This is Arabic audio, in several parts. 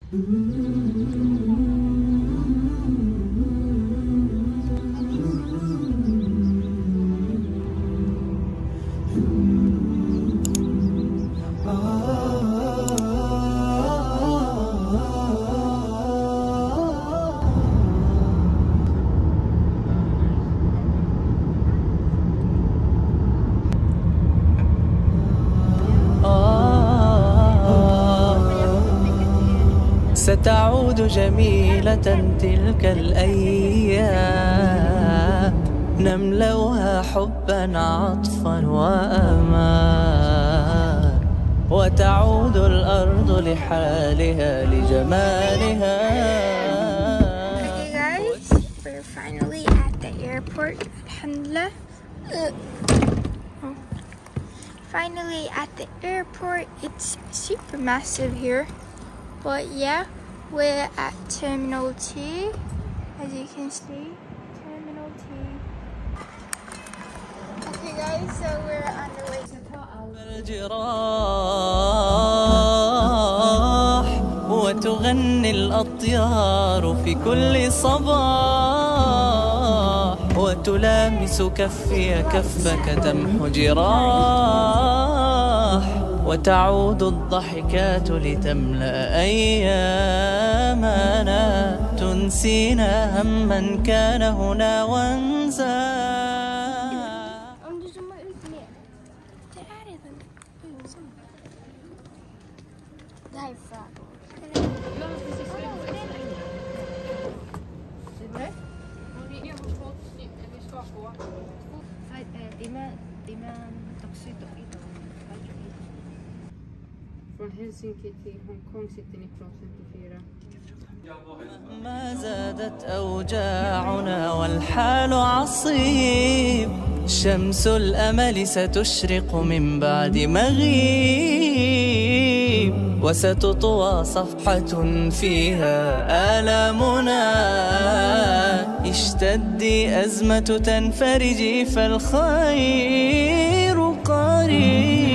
ستعود جميلة تلك الأيام، نملأها حبا عطفا وأمان، وتعود الأرض لحالها لجمالها. Hey guys, we're finally at the airport. Alhamdulillah. Finally at the airport. It's super massive here. But yeah, we're at Terminal T, as you can see, Terminal T. Okay guys, so we're on the way to الجراح وتغني الأطيار في كل صباح، وتلامس كفي كفك تمحو جراح، وتعود الضحكات لتملأ أيامنا، تنسينا هما كان هنا وانزاح. Från Helsinki till Hongkong sitter ni från 54. مهما زادت أوجاعنا والحال عصيب، شمس الأمل ستشرق من بعد مغيب، وستطوى صفحة فيها آلامنا، اشتدي أزمة تنفرجي فالخير قريب.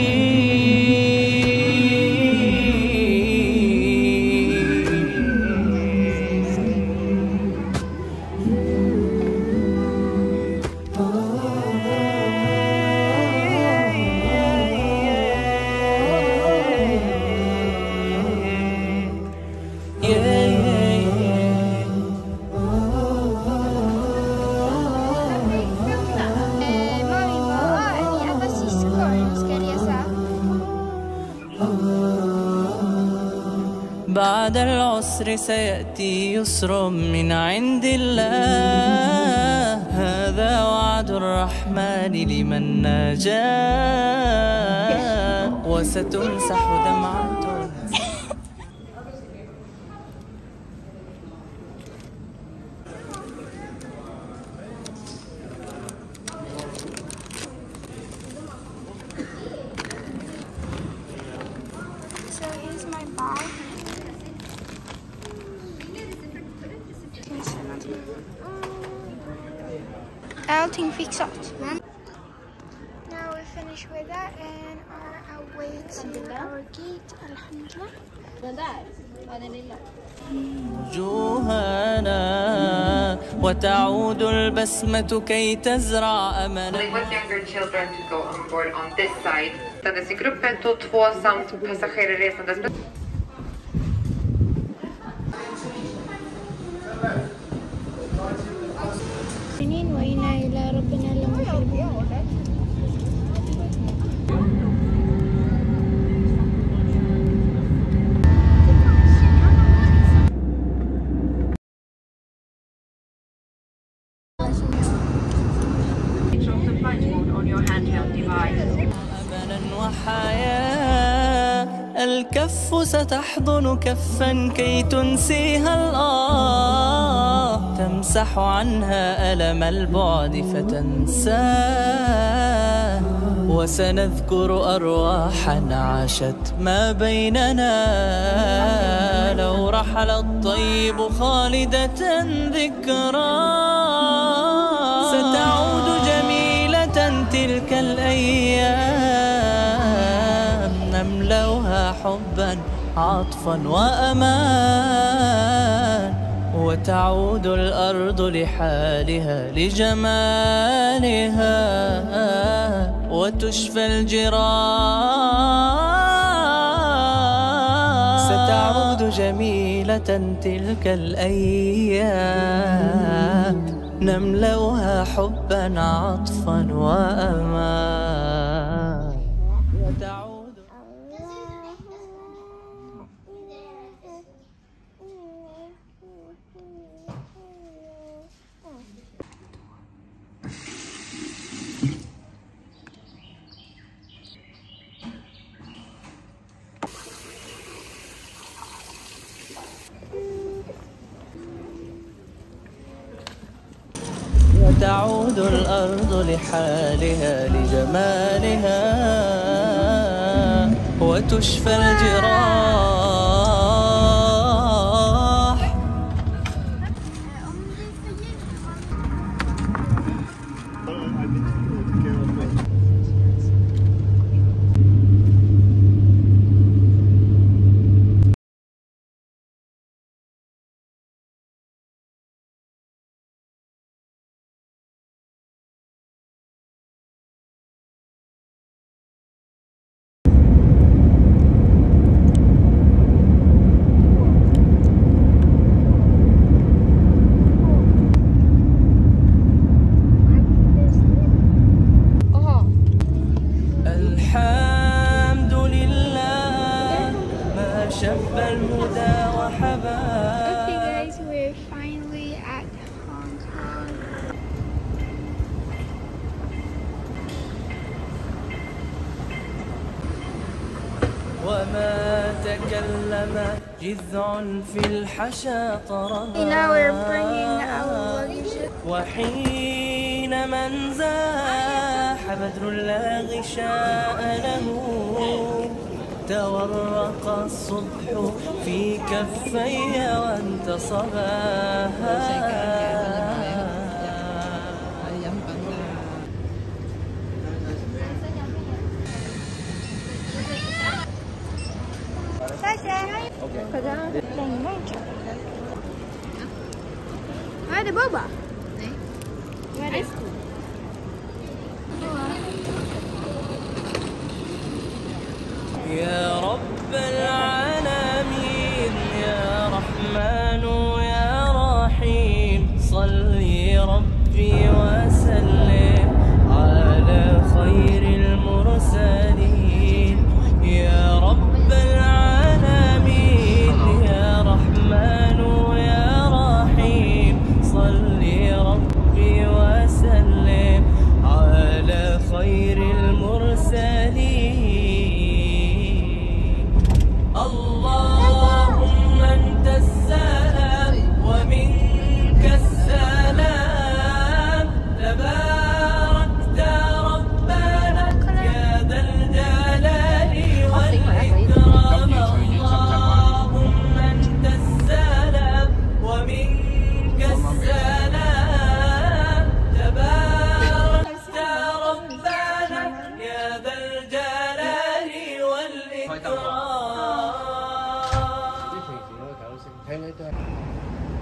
بعد العسر سيأتي يسر من عند الله، هذا وعد الرحمن لمن نجاه، وستمسح دمعة. So here's my bag. Allting fixat. Now we're finished with that and are on our way to our gate. Alhamdulillah. وجوهنا وتعود البسمة كي تزرع أملا. Only with younger children to go on board on this side. Resandes i gruppen tog 2 samt passagerarresandes. وإنا إلى ربنا لمنقلبون. أملا وحياة، الكف ستحضن كفا كي تنسيها الآه، تمسح عنها ألم البعد فتنساه، وسنذكر أرواحا عاشت ما بيننا، لو رحل الطيب خالدة ذكراه، ستعود جميلة تلك الأيام، نملأها حبا عطفا وأمان. وتعود الأرض لحالها لجمالها وتشفى الجراح. ستعود جميلة تلك الأيام نملأها حبا عطفا وأمان. وتعود وتعود الأرض لحالها لجمالها وتشفى الجراح. الحمد لله ما شب الهدى وحبا. Okay guys, we're finally at Hong Kong. وما تكلم جذع في الحشا طربا. Now we're bringing our luggage. وحين من زاح بدر لا غشاء له تورق الصبح في كفي وانتصباها. Ada boba. يا رب العالمين يا رحمن يا رحيم صلي ربي وسلم على خير المرسلين. يا رب العالمين يا رحمن يا رحيم صلي ربي وسلم على خير المرسلين. اللهم أنت السلام ومنك السلام تباركت ربنا يا ذا الجلال والإكرام. اللهم أنت السلام ومنك السلام تباركت ربنا يا ذا الجلال والإكرام.